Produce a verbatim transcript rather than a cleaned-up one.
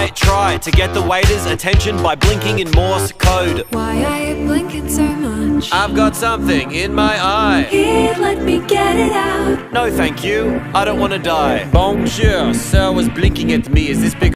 might try to get the waiter's attention by blinking in Morse code. Why are you blinking so much? I've got something in my eye. Here, let me get it out. No thank you, I don't want to die. Bonjour, sir was blinking at me. Is this big?